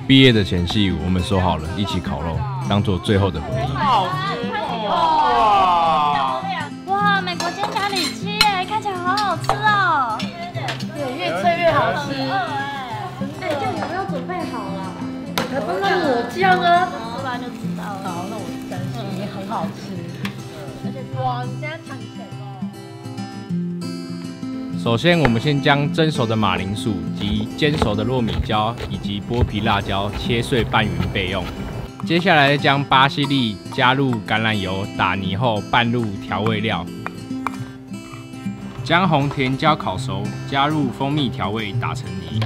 毕业的前夕，我们说好了一起烤肉，当做最后的回忆。 哇，美国煎炸里脊耶，看起来好好吃哦。 对，越脆越好吃。 哎，酱有没有准备好了？ 还不是抹酱啊？ 吃完就知道了。 好，那我相信也很好吃。而且哇，你现在抢钱哦。 首先，我们先将蒸熟的马铃薯及煎熟的糯米椒以及剥皮辣椒切碎拌匀备用。接下来将巴西利加入橄榄油打泥后拌入调味料，将红甜椒烤熟，加入蜂蜜调味打成泥。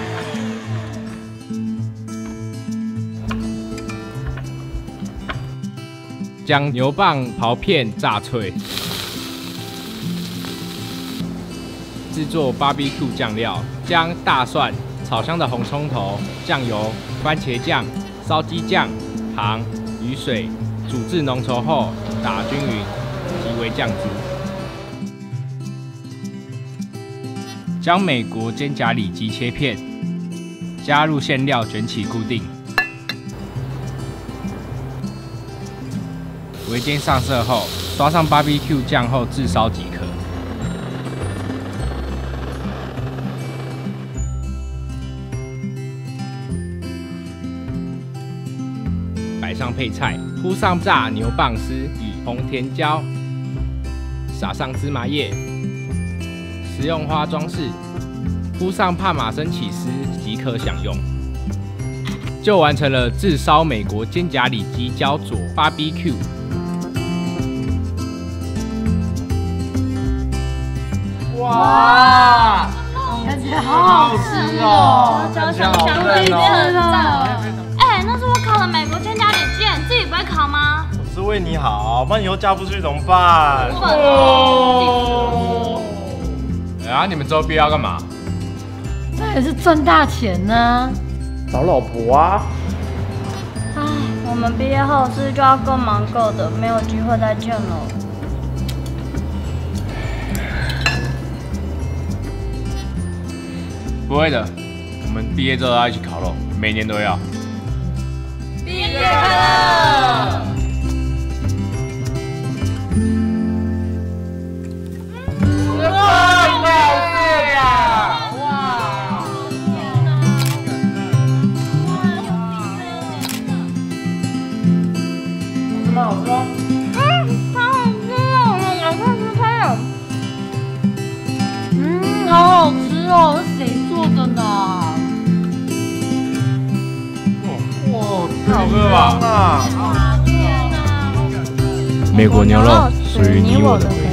将牛蒡刨片炸脆。制作 BBQ 酱料，将大蒜、炒香的红葱头、酱油、番茄酱、烧鸡酱、糖、雨水煮至浓稠后打均匀，即为酱汁。将美国煎炸里脊切片，加入馅料卷起固定。围煎上色后，刷上 BBQ 酱后炙烧即可。摆上配菜，铺上炸牛蒡丝与红甜椒，撒上芝麻叶，食用花装饰，铺上帕玛森起司即可享用。就完成了炙烧美国煎炸里脊焦佐 BBQ。 哇，看起来好好吃哦！ 香香香，一定很赞。哎，那是我烤的美国煎炸里脊，你自己不会烤吗？ 我是为你好，不然以后嫁不出去怎么办？ 啊，你们之后毕业要干嘛？ 那也是赚大钱呢。 找老婆啊！ 唉，我们毕业后是不是就要各忙各的，没有机会再见了？ 不会的，我们毕业之后要一起烤肉，每年都要。 毕业快乐！ 蛮好吃哦。 好好吃哦，赶快吃开了。 好好吃哦，是谁做的呢？ 哇，太好喝了吧！ 美国牛肉属于你我的回忆。